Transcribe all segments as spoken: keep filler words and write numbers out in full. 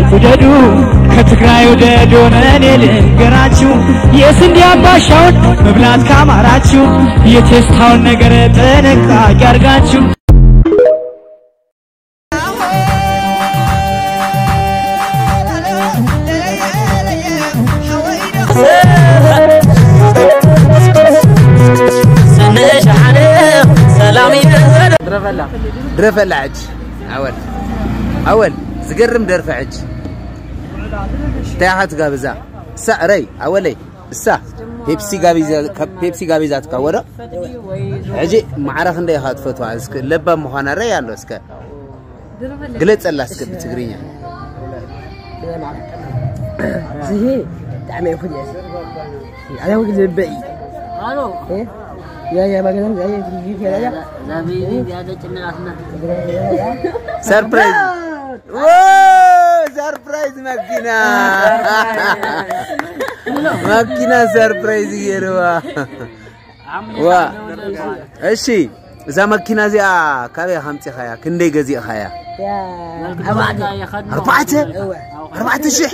ውደዱ ከትግራይ ውደዱ እኔ ልንገራችሁ የስንዴ አምባሻውን መብላት ካማራችሁ የቴስታውን ነገር ጥንቃቄ አድርጋችሁ درفلا درفلا عج أول أول زقرم درف عج تاحت قابزة سعري أولي السا بيبسي قابزة بيبسي قابزة تكورة عجي معرخ ندي هات فتوى اسك لبا مخانا ريال اسك قلت الله اسك بتقرينيا زي تعمل فديس على وجه البعيد الو يا يا بقولهم يا يا يا لا بيبي هذا كنا احنا سربرايز واو سربرايز ماكينه ماكينه سربرايز يروا وا እሺ እዛ መኪና እዚኣ ካበይ ሃምፂ ኸያ ክንደይ ገዚእ ኸያ أربعة أربعة شح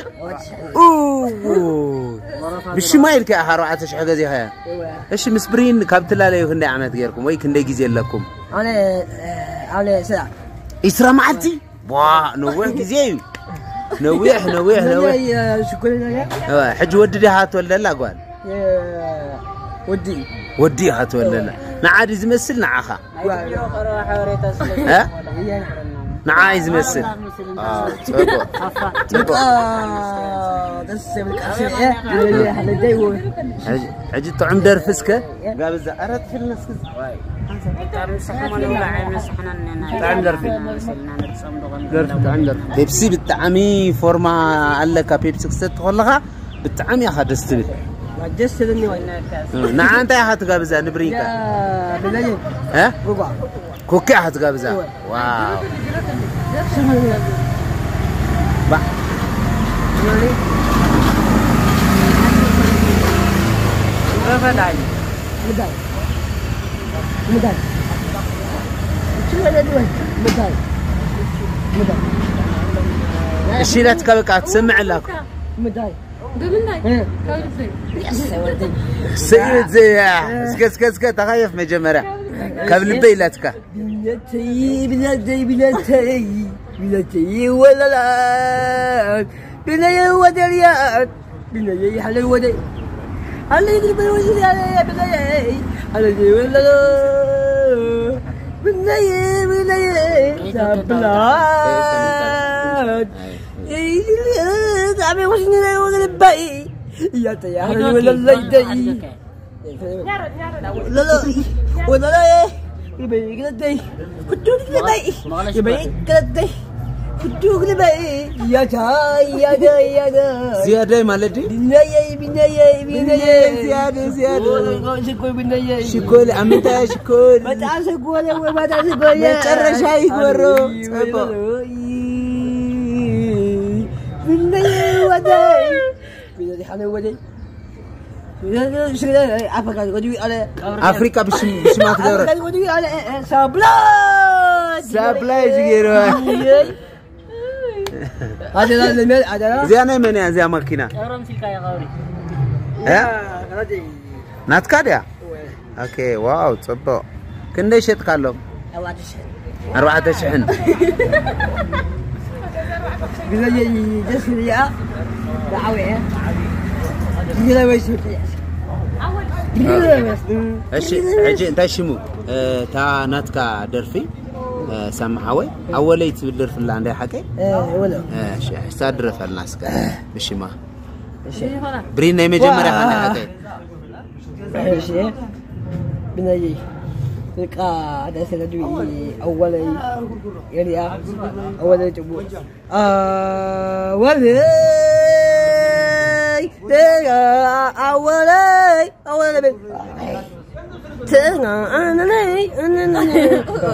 أوه مش ما يلك أربعة شح جزي هيا إيش مسبرين كابت لا لا يهندي عملت غيركم وين كندي جزي لكم أنا أنا سرع إسرا معتي واه نوح جزي نوح نوح نوح شكرا حج ودي هات ولا لا قال ودي ودي هات ولا لا نعادي زمسل نعخا ها نعايز مثل اه تبو تبو عجي طعم درفسك قال بزا ارد في الناس طعم درف درف طعم درف بيبسي بالطعمي فورما على بيبسي ست والله بالطعمي اخذ استبل جسدني وين نعم انت يا حت قابزه نبريكا يا بلاي ها ربع كوكي حت قابزه واو با مداي مداي مداي شو هذا دوي مداي مداي الشيلات كبك تسمع لك مداي سيد زي اسكت اسكت اسكت تخيف مجمرة قبل بيلاتك بلاتي بلاتي بلاتي بلاتي ولا لا بلاي ودريات بلاي حل الودي حل يدري بالوجه يا بلاي حل يدري ولا لا بلاي بلاي بلاد تعمل وشني لا يوجد الباقي يا تيار ولا لا يدي لا لا ولا لا يبي كده كتوك كده يبي كده كتوك كده يا جاي يا جاي يا جاي زيادة مالدي بنايا بنايا بنايا زيادة زيادة شكول بنايا شكول عمتها شكول ما تعرف شكول ما تعرف شكول ما تعرف شيء كورو بنايا وداي بنايا حنا وداي أفريقيا بش بش ما تقدر سابلاي سابلاي زيرو هذا لا هذا زي أنا من يا زي ماكينة ها ناتكاديا أوكي واو تصبو كندي شت كلهم أربعة شحن بيجي جسر يا دعوة يلا ويشوف እሺ እጂ እንታይ ሽሙ ታ ናትካ ደርፊ ሰማሐወይ አወለይ ትብልርፍላ እንዳይ ሓቀይ ወላ እሺ ሳድረፈልና እስከ ብሽማ እሺ ብሪና የመጀመሪያ ካለ ሓቀይ እሺ ብናይ በቃ ደሰለዱ አወለይ የሪያ አወለይ ጭቡ አወለይ أولي أولي تنا أنا لي أنا لي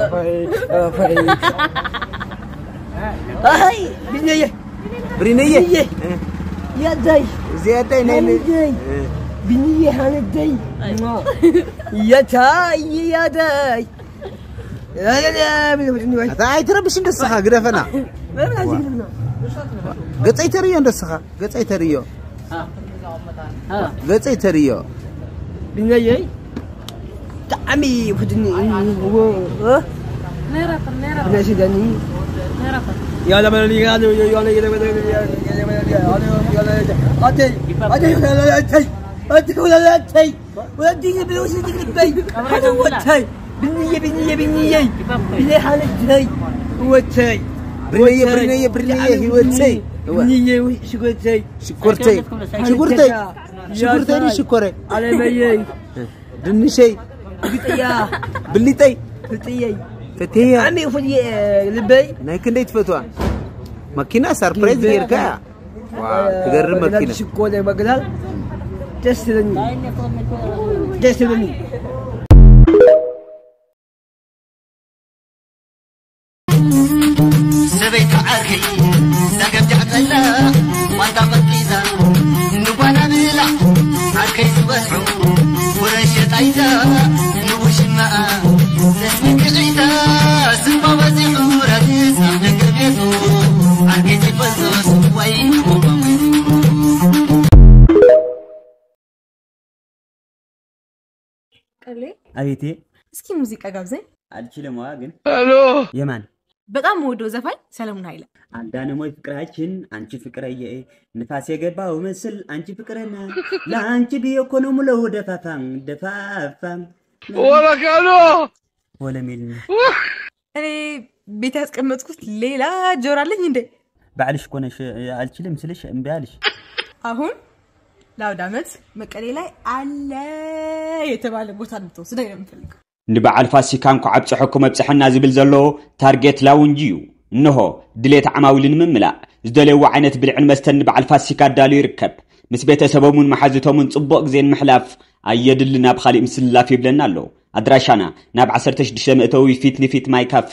هاي بنية برينية يا داي زيادة نيني بنية هانا داي يا تاي يا داي لا لا لا هاي ترى بش ندسها قرفنا ما بنعزي قرفنا قطعي تريو ندسخه قطعي تريو ها ها قطعي تريو بنيي تعمي فدني هو ها نيرا نيرا ليش دني نيرا يا لا بلا يا لا يا لا يا لا يا لا أتي أتي ولا أتي أتي ولا أتي ولا تيجي بلوش تيجي بي هذا هو التاي بالنية بالنية بالنية بالنية حالة تاي هو التاي برنيه برنيه برنيه هو التاي بالنية شكرتي شكرتي شكرتي شكرتي شكري على مية دنشي بتيا بليتي بتيا فتيا عمي وفدي لبي نايك نديت فتوى ماكينة سربرايز غيركا واو تقرب ماكينة شكوى مقلال تسلني تسلني سبيت عركي ساقب جعتلا وانت قتليزا نوانا بلا عركي سبحو ورشت عيدا نوش الماء نسمك عيدا سنبا وزيحو رديس عمدك بيتو عركي سبحو وين قالي أبيتي اسكي موسيقى ጋብዘኝ አልችልም ዋግን ሄሎ የማን በጣም ወዶ ዘፋኝ ሰለሞን ኃይለ አንዳነ ሞይ ፍቅራችን አንቺ ፍቅረየ ንፋስ የገባው መስል አንቺ ፍቅረና ለአንቺ ቢየኮኑ ሙሉ ደፋፋም ደፋፋም ወለካሎ ወለሚል እኔ ቤት ያስቀመጥኩት ሌላ ጆሮ አለኝ እንዴ ባልሽ ኮነሽ አልችልም ስልሽ እምቢ አልሽ አሁን ላውድ አመት መቀሌ ላይ አለ የተባለ ቦታ ልትወስደኝ ነው የምፈልገው ንበዓል ፋሲካን ኩዓብ ጽሕኩም ኣብጽሕና ዝብል ዘሎ ታርጌት ላውንጅ እዩ እንሆ ድሌት ዓማዊልን ምምላእ ዝደለይዎ ዓይነት ብልዕን መስተን ንበዓል ፋሲካ ዳሉ ይርከብ ምስ ቤተሰቦምን መሓዝቶምን ጽቡቕ ግዜን ምሕላፍ ኣየድሊ ናብ ኻሊእ ምስልላፍ ይብለና ኣሎ ኣድራሻና ናብ ዓሰርተ ሽዱሽተ መእተዊ ፊት ንፊት ማይ ካፌ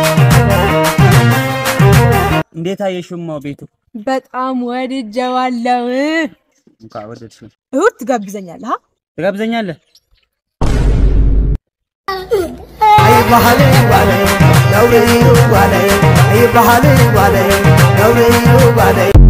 እንዴት አየሽሞ ቤቱ በጣም ወድጀዋለሁ እንኳ ወደድሽው እሁድ ትጋብዘኛለህ ها ትጋብዘኛለህ أي بحالي وعلي دوري وعلي أي بحالي وعلي دوري وعلي